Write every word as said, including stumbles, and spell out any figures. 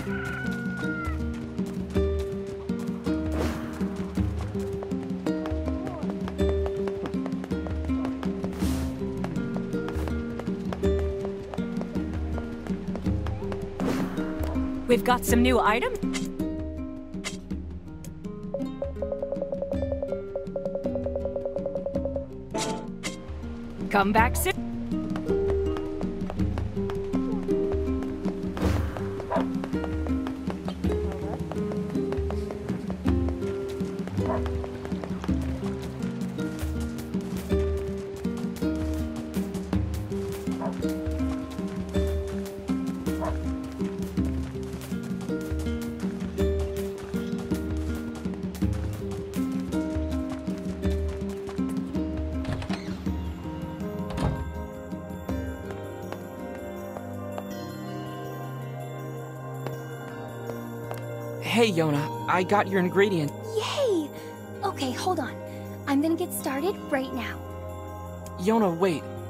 We've got some new items. Come back soon. Hey, Yonah, I got your ingredient. Yay! Okay, hold on. I'm gonna get started right now. Yonah, wait.